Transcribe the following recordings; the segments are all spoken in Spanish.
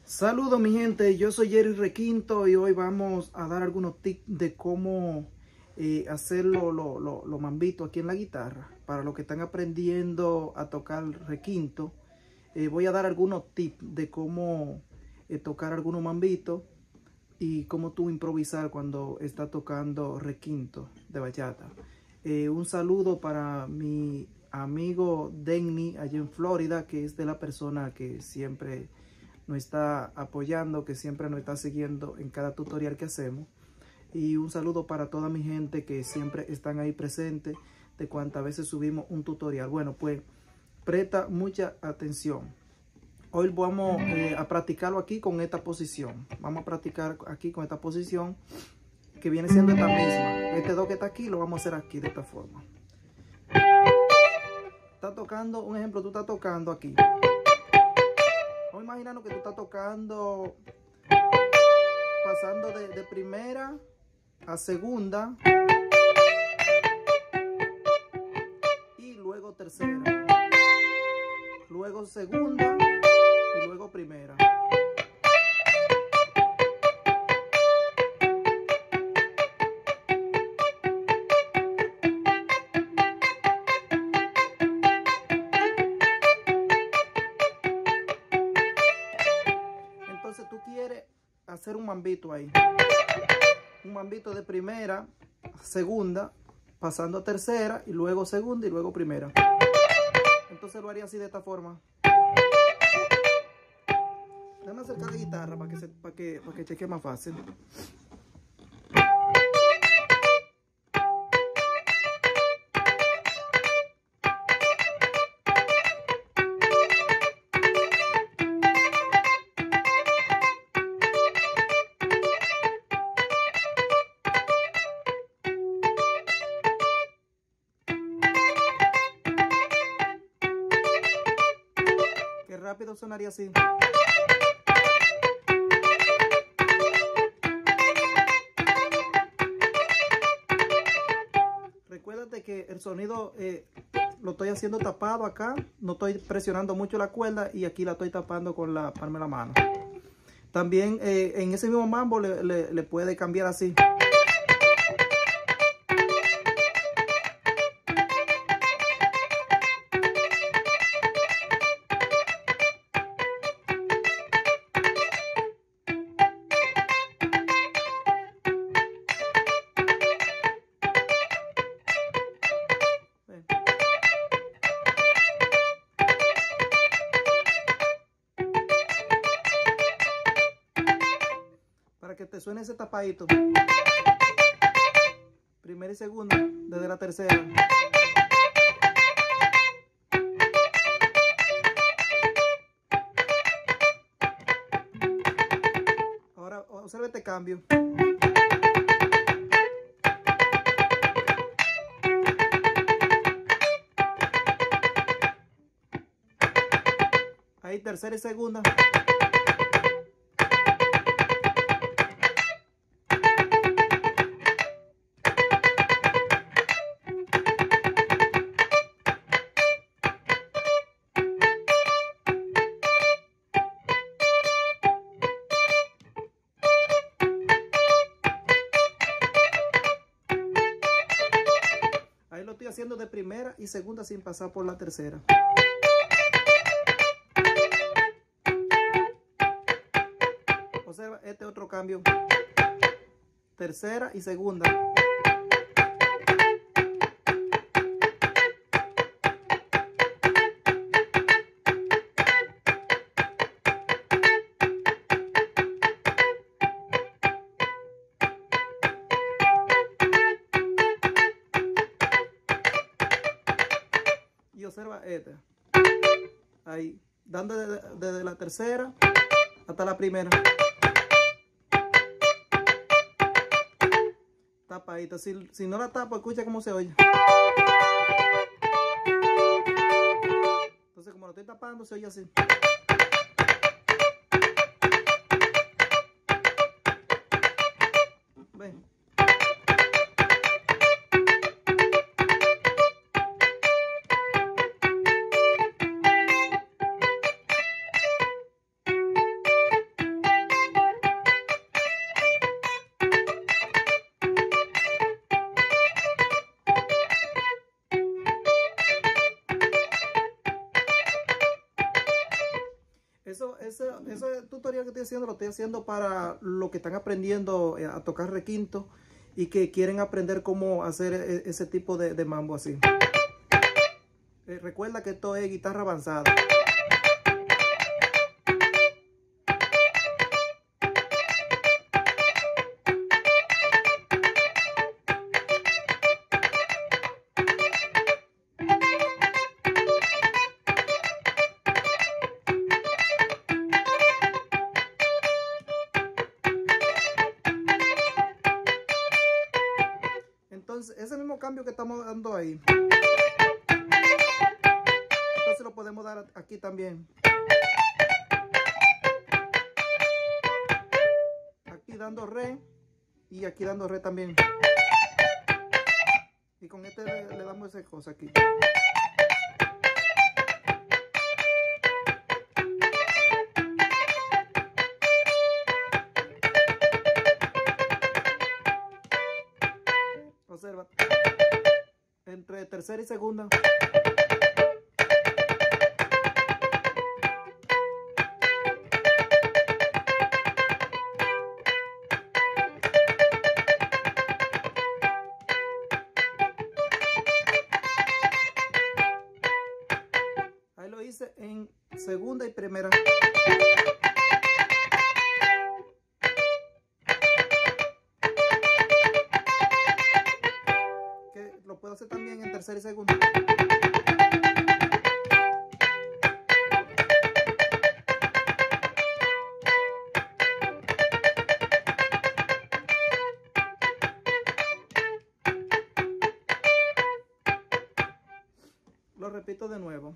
Saludos mi gente, yo soy Jerry Requinto y hoy vamos a dar algunos tips de cómo hacer los mambitos aquí en la guitarra. Para los que están aprendiendo a tocar requinto, voy a dar algunos tips de cómo tocar algunos mambitos y cómo tú improvisar cuando estás tocando requinto de bachata. Un saludo para mi amigo Denny allá en Florida, que es de la persona que siempre nos está apoyando, que siempre nos está siguiendo en cada tutorial que hacemos. Y un saludo para toda mi gente que siempre están ahí presentes de cuantas veces subimos un tutorial. Bueno, pues presta mucha atención. Hoy vamos a practicarlo aquí con esta posición. Vamos a practicar aquí con esta posición que viene siendo esta misma. Este do que está aquí lo vamos a hacer aquí de esta forma. Está tocando, un ejemplo, tú estás tocando aquí. Vamos imaginando que tú estás tocando, pasando de primera a segunda y luego tercera, luego segunda y luego primera. Entonces tú quieres hacer un mambito ahí, un mambito de primera a segunda, pasando a tercera y luego segunda y luego primera. Entonces lo haría así de esta forma. Déjame acercar la guitarra para que cheque más fácil. Qué rápido sonaría así. Recuérdate que el sonido lo estoy haciendo tapado acá. No estoy presionando mucho la cuerda y aquí la estoy tapando con la palma de la mano. También en ese mismo mambo le puede cambiar así. Para que te suene ese tapadito. Primera y segunda, desde la tercera. Ahora observa este cambio. Ahí tercera y segunda. Ahí lo estoy haciendo de primera y segunda sin pasar por la tercera. Observa este otro cambio. Tercera y segunda. Y observa este. Ahí, dando desde la tercera hasta la primera. Tapadita. Si no la tapo, escucha cómo se oye. Entonces, como lo estoy tapando, se oye así. Ven. Ese tutorial que estoy haciendo lo estoy haciendo para los que están aprendiendo a tocar requinto y que quieren aprender cómo hacer ese tipo de mambo así. Recuerda que esto es guitarra avanzada. Entonces, ese mismo cambio que estamos dando ahí, entonces lo podemos dar aquí también. Aquí dando re y aquí dando re también. Y con este le damos esa cosa aquí. Observa, entre tercera y segunda. Ahí lo hice en segunda y primera. Lo puedo hacer también en tercera y segunda. Lo repito de nuevo.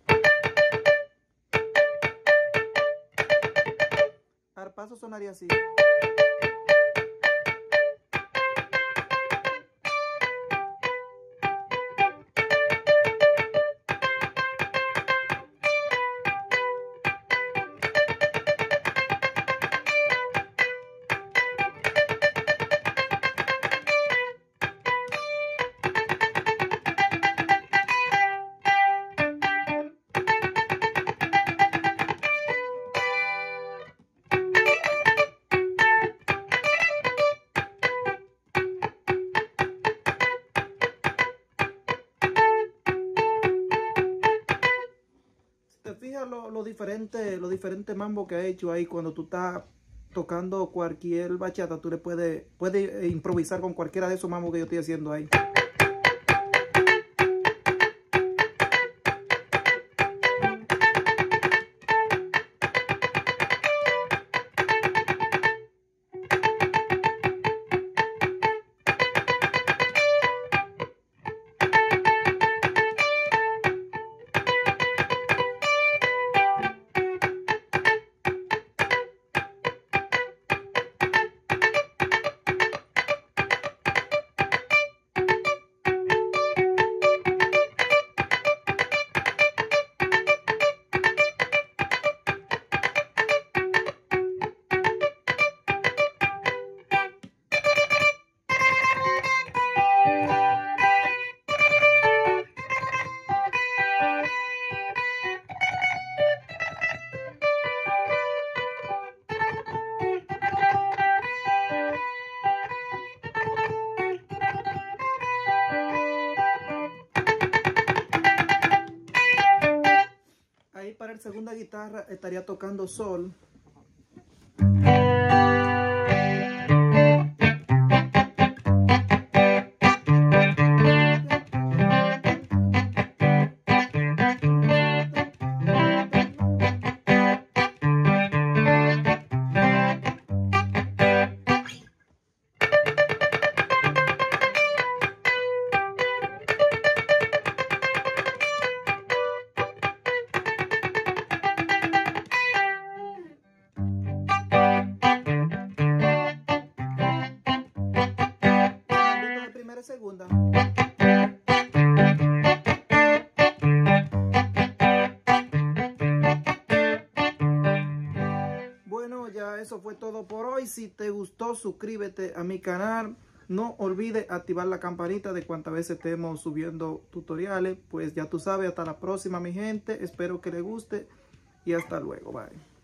Al paso sonaría así. Fija lo diferente mambo que ha hecho ahí. Cuando tú estás tocando cualquier bachata, tú le puedes improvisar con cualquiera de esos mambos que yo estoy haciendo ahí. Para el segunda guitarra estaría tocando sol. Segunda. Bueno, ya eso fue todo por hoy. Si te gustó, suscríbete a mi canal. No olvides activar la campanita de cuantas veces estemos subiendo tutoriales. Pues ya tú sabes, hasta la próxima, mi gente. Espero que les guste y hasta luego. Bye.